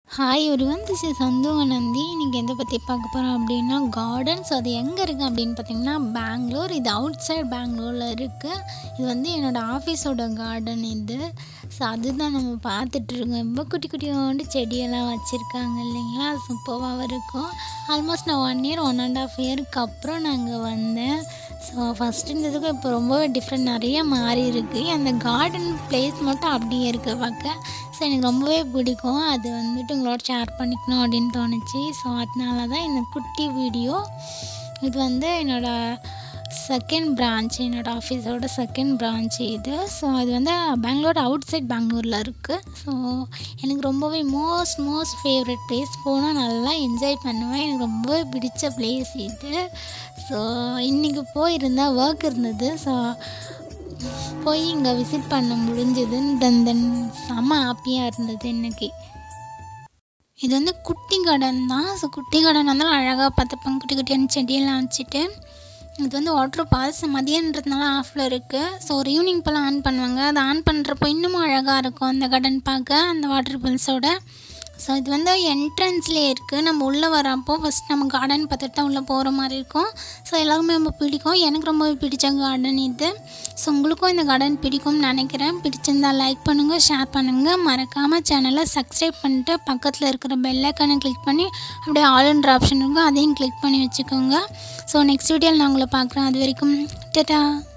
Hi ஒருவன் this is சந்துவனந்தி. இன்றைக்கி எதை பற்றி பார்க்க போகிறோம் அப்படின்னா கார்டன்ஸ். அது எங்கே இருக்குது அப்படின்னு பார்த்திங்கன்னா பெங்களூர். இது அவுட் சைட் பெங்களூரில் இருக்குது. இது வந்து என்னோடய ஆஃபீஸோட கார்டன் இது. ஸோ அதுதான் நம்ம பார்த்துட்ருக்கோம். ரொம்ப குட்டி குட்டியோண்டு செடியெல்லாம் வச்சுருக்காங்க இல்லைங்களா, சூப்பராக இருக்கும். ஆல்மோஸ்ட் நான் 1 இயர் 1.5 இயருக்கு அப்புறம் நாங்கள் வந்தேன். ஸோ ஃபஸ்ட்டு இருந்ததுக்கும் இப்போ ரொம்பவே டிஃப்ரெண்ட் நிறைய மாறி இருக்குது. அந்த கார்டன் பிளேஸ் மட்டும் அப்படியே இருக்குது பார்க்க. ஸோ எனக்கு ரொம்பவே பிடிக்கும். அது வந்துட்டு உங்களோட ஷேர் பண்ணிக்கணும் அப்படின்னு தோணுச்சு. ஸோ அதனால தான் இந்த குட்டி வீடியோ. இது வந்து என்னோடய செகண்ட் பிரான்ச், என்னோடய ஆஃபீஸோட செகண்ட் பிரான்ச் இது. ஸோ அது வந்து பெங்களூர் அவுட் சைட் பெங்களூரில் இருக்குது. ஸோ எனக்கு ரொம்பவே மோஸ்ட் ஃபேவரட் பிளேஸ். போனால் நல்லா என்ஜாய் பண்ணுவேன். எனக்கு ரொம்பவே பிடிச்ச பிளேஸ் இது. ஸோ இன்றைக்கி போயிருந்தால் ஒர்க் இருந்தது. ஸோ போய் இங்கே விசிட் பண்ண முடிஞ்சது. தென் செம்ம ஹாப்பியாக இருந்தது இன்றைக்கி. இது வந்து குட்டி கார்டன் தான். ஸோ குட்டி கார்டன் வந்தாலும் அழகாக பார்த்துப்பாங்க. குட்டி குட்டியான செடியெல்லாம் வச்சுட்டு. இது வந்து வாட்டர் ஃபால்ஸ் மதியன்றதுனால ஆஃபில் இருக்குது. ஸோ ஒரு ஈவினிங் போல் ஆன் பண்ணுவாங்க. அது ஆன் பண்ணுறப்போ இன்னமும் அழகாக இருக்கும் அந்த கார்டன் பார்க்க, அந்த வாட்டர் ஃபால்ஸோட. ஸோ இது வந்து என்ட்ரன்ஸ்லேயே இருக்குது. நம்ம உள்ளே வரப்போ ஃபஸ்ட் நம்ம கார்டன் பார்த்துட்டு தான் உள்ளே போகிற மாதிரி இருக்கும். ஸோ எல்லாருமே ரொம்ப பிடிக்கும். எனக்கு ரொம்பவே பிடிச்ச கார்டன் இது. ஸோ உங்களுக்கும் இந்த கார்டன் பிடிக்கும்னு நினைக்கிறேன். பிடிச்சிருந்தால் லைக் பண்ணுங்கள், ஷேர் பண்ணுங்கள். மறக்காமல் சேனலை சப்ஸ்கிரைப் பண்ணிட்டு பக்கத்தில் இருக்கிற பெல் ஐக்கானை கிளிக் பண்ணி அப்படியே ஆல்ன்ற ஆப்ஷன் இருக்கும், அதையும் கிளிக் பண்ணி வச்சுக்கோங்க. ஸோ நெக்ஸ்ட் வீடியோவில் நான் உங்களை பார்க்குறேன். அது வரைக்கும் டாடா.